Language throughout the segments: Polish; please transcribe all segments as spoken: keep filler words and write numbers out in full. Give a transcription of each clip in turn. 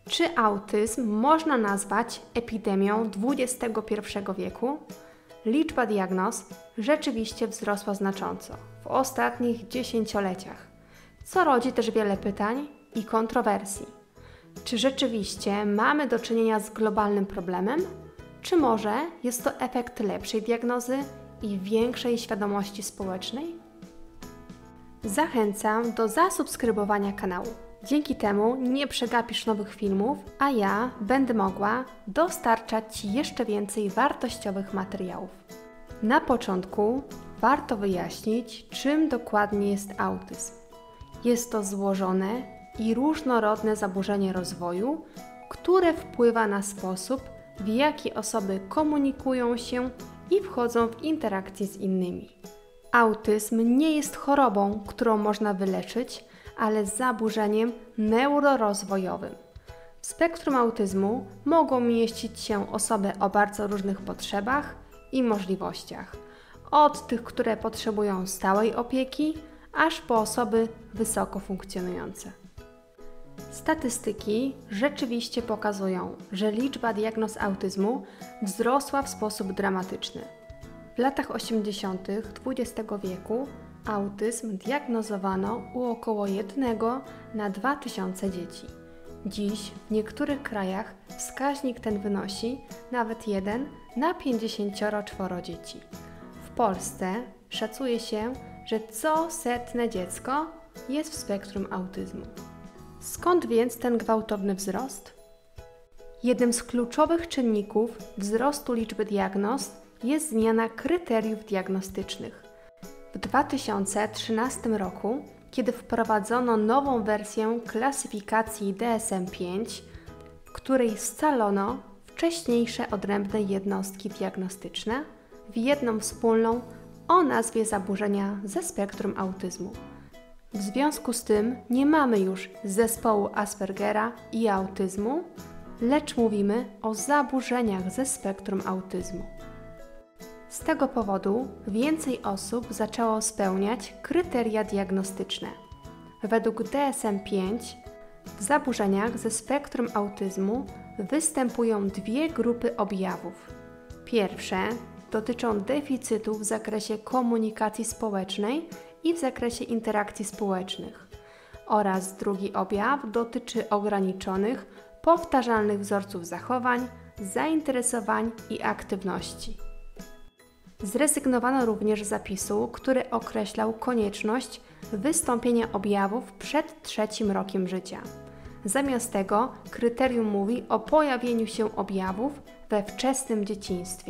Czy autyzm można nazwać epidemią dwudziestego pierwszego wieku? Liczba diagnoz rzeczywiście wzrosła znacząco w ostatnich dziesięcioleciach, co rodzi też wiele pytań i kontrowersji. Czy rzeczywiście mamy do czynienia z globalnym problemem? Czy może jest to efekt lepszej diagnozy i większej świadomości społecznej? Zachęcam do zasubskrybowania kanału. Dzięki temu nie przegapisz nowych filmów, a ja będę mogła dostarczać Ci jeszcze więcej wartościowych materiałów. Na początku warto wyjaśnić, czym dokładnie jest autyzm. Jest to złożone i różnorodne zaburzenie rozwoju, które wpływa na sposób, w jaki osoby komunikują się i wchodzą w interakcje z innymi. Autyzm nie jest chorobą, którą można wyleczyć, ale zaburzeniem neurorozwojowym. W spektrum autyzmu mogą mieścić się osoby o bardzo różnych potrzebach i możliwościach. Od tych, które potrzebują stałej opieki, aż po osoby wysoko funkcjonujące. Statystyki rzeczywiście pokazują, że liczba diagnoz autyzmu wzrosła w sposób dramatyczny. W latach osiemdziesiątych dwudziestego wieku autyzm diagnozowano u około jednego na dwa tysiące dzieci. Dziś w niektórych krajach wskaźnik ten wynosi nawet jeden na pięćdziesiąt cztery dzieci. W Polsce szacuje się, że co setne dziecko jest w spektrum autyzmu. Skąd więc ten gwałtowny wzrost? Jednym z kluczowych czynników wzrostu liczby diagnoz jest zmiana kryteriów diagnostycznych. W dwa tysiące trzynastym roku, kiedy wprowadzono nową wersję klasyfikacji D S M pięć, w której scalono wcześniejsze odrębne jednostki diagnostyczne w jedną wspólną o nazwie zaburzenia ze spektrum autyzmu. W związku z tym nie mamy już zespołu Aspergera i autyzmu, lecz mówimy o zaburzeniach ze spektrum autyzmu. Z tego powodu więcej osób zaczęło spełniać kryteria diagnostyczne. Według D S M pięć w zaburzeniach ze spektrum autyzmu występują dwie grupy objawów. Pierwsze dotyczą deficytu w zakresie komunikacji społecznej i w zakresie interakcji społecznych oraz drugi objaw dotyczy ograniczonych, powtarzalnych wzorców zachowań, zainteresowań i aktywności. Zrezygnowano również z zapisu, który określał konieczność wystąpienia objawów przed trzecim rokiem życia. Zamiast tego kryterium mówi o pojawieniu się objawów we wczesnym dzieciństwie.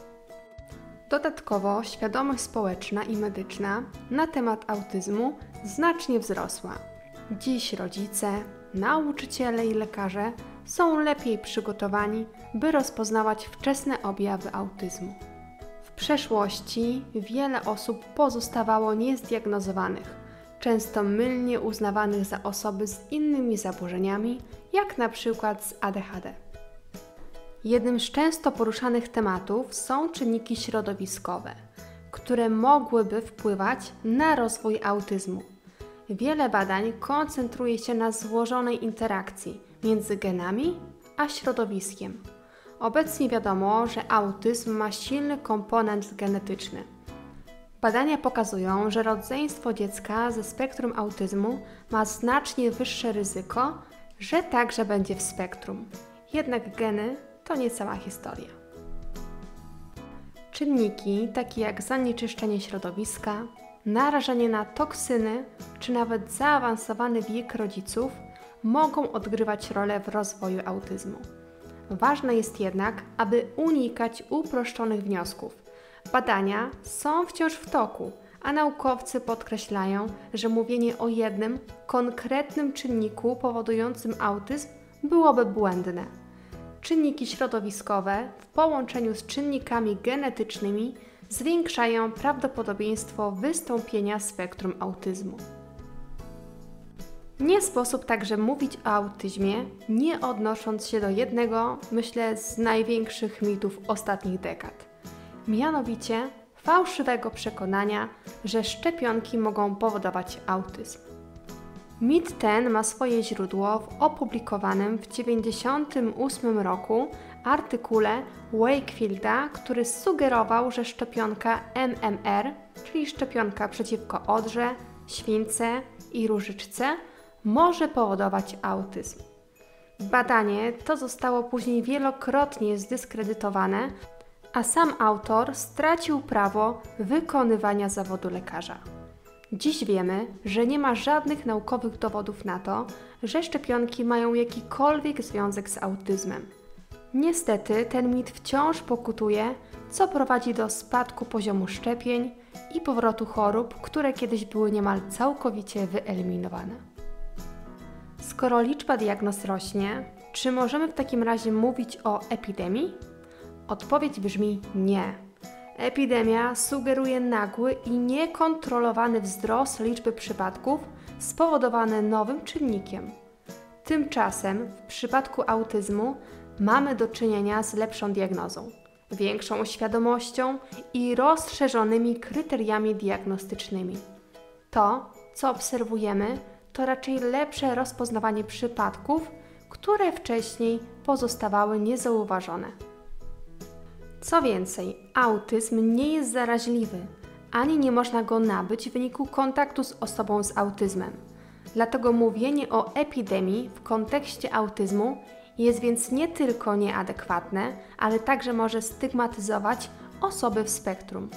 Dodatkowo świadomość społeczna i medyczna na temat autyzmu znacznie wzrosła. Dziś rodzice, nauczyciele i lekarze są lepiej przygotowani, by rozpoznawać wczesne objawy autyzmu. W przeszłości wiele osób pozostawało niezdiagnozowanych, często mylnie uznawanych za osoby z innymi zaburzeniami, jak na przykład z A D H D. Jednym z często poruszanych tematów są czynniki środowiskowe, które mogłyby wpływać na rozwój autyzmu. Wiele badań koncentruje się na złożonej interakcji między genami a środowiskiem. Obecnie wiadomo, że autyzm ma silny komponent genetyczny. Badania pokazują, że rodzeństwo dziecka ze spektrum autyzmu ma znacznie wyższe ryzyko, że także będzie w spektrum. Jednak geny to nie cała historia. Czynniki takie jak zanieczyszczenie środowiska, narażenie na toksyny czy nawet zaawansowany wiek rodziców mogą odgrywać rolę w rozwoju autyzmu. Ważne jest jednak, aby unikać uproszczonych wniosków. Badania są wciąż w toku, a naukowcy podkreślają, że mówienie o jednym konkretnym czynniku powodującym autyzm byłoby błędne. Czynniki środowiskowe w połączeniu z czynnikami genetycznymi zwiększają prawdopodobieństwo wystąpienia spektrum autyzmu. Nie sposób także mówić o autyzmie, nie odnosząc się do jednego, myślę, z największych mitów ostatnich dekad. Mianowicie fałszywego przekonania, że szczepionki mogą powodować autyzm. Mit ten ma swoje źródło w opublikowanym w tysiąc dziewięćset dziewięćdziesiątym ósmym roku artykule Wakefielda, który sugerował, że szczepionka M M R, czyli szczepionka przeciwko odrze, śwince i różyczce, może powodować autyzm. Badanie to zostało później wielokrotnie zdyskredytowane, a sam autor stracił prawo wykonywania zawodu lekarza. Dziś wiemy, że nie ma żadnych naukowych dowodów na to, że szczepionki mają jakikolwiek związek z autyzmem. Niestety ten mit wciąż pokutuje, co prowadzi do spadku poziomu szczepień i powrotu chorób, które kiedyś były niemal całkowicie wyeliminowane. Skoro liczba diagnoz rośnie, czy możemy w takim razie mówić o epidemii? Odpowiedź brzmi nie. Epidemia sugeruje nagły i niekontrolowany wzrost liczby przypadków spowodowany nowym czynnikiem. Tymczasem w przypadku autyzmu mamy do czynienia z lepszą diagnozą, większą świadomością i rozszerzonymi kryteriami diagnostycznymi. To, co obserwujemy, to raczej lepsze rozpoznawanie przypadków, które wcześniej pozostawały niezauważone. Co więcej, autyzm nie jest zaraźliwy, ani nie można go nabyć w wyniku kontaktu z osobą z autyzmem. Dlatego mówienie o epidemii w kontekście autyzmu jest więc nie tylko nieadekwatne, ale także może stygmatyzować osoby w spektrum.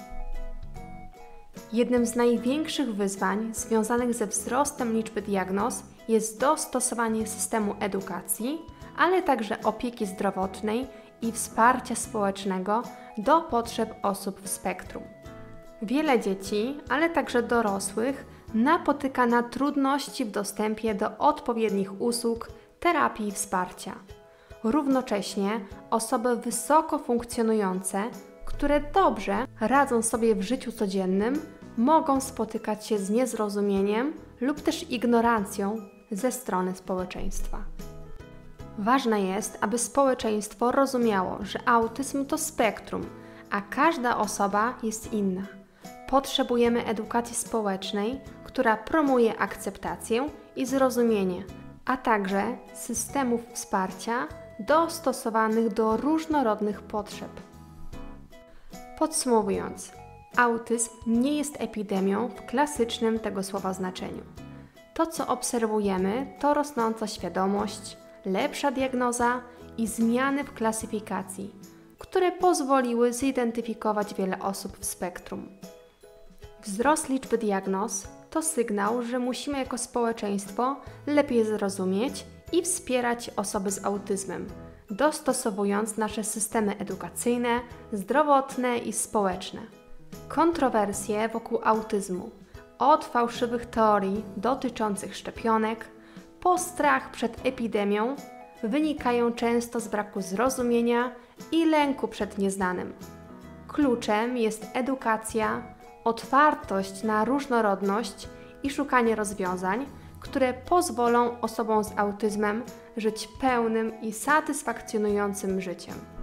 Jednym z największych wyzwań związanych ze wzrostem liczby diagnoz jest dostosowanie systemu edukacji, ale także opieki zdrowotnej i wsparcia społecznego do potrzeb osób w spektrum. Wiele dzieci, ale także dorosłych napotyka na trudności w dostępie do odpowiednich usług, terapii i wsparcia. Równocześnie osoby wysoko funkcjonujące, które dobrze radzą sobie w życiu codziennym, mogą spotykać się z niezrozumieniem lub też ignorancją ze strony społeczeństwa. Ważne jest, aby społeczeństwo rozumiało, że autyzm to spektrum, a każda osoba jest inna. Potrzebujemy edukacji społecznej, która promuje akceptację i zrozumienie, a także systemów wsparcia dostosowanych do różnorodnych potrzeb. Podsumowując, autyzm nie jest epidemią w klasycznym tego słowa znaczeniu. To, co obserwujemy, to rosnąca świadomość, lepsza diagnoza i zmiany w klasyfikacji, które pozwoliły zidentyfikować wiele osób w spektrum. Wzrost liczby diagnoz to sygnał, że musimy jako społeczeństwo lepiej zrozumieć i wspierać osoby z autyzmem, dostosowując nasze systemy edukacyjne, zdrowotne i społeczne. Kontrowersje wokół autyzmu, od fałszywych teorii dotyczących szczepionek, po strach przed epidemią, wynikają często z braku zrozumienia i lęku przed nieznanym. Kluczem jest edukacja, otwartość na różnorodność i szukanie rozwiązań, które pozwolą osobom z autyzmem żyć pełnym i satysfakcjonującym życiem.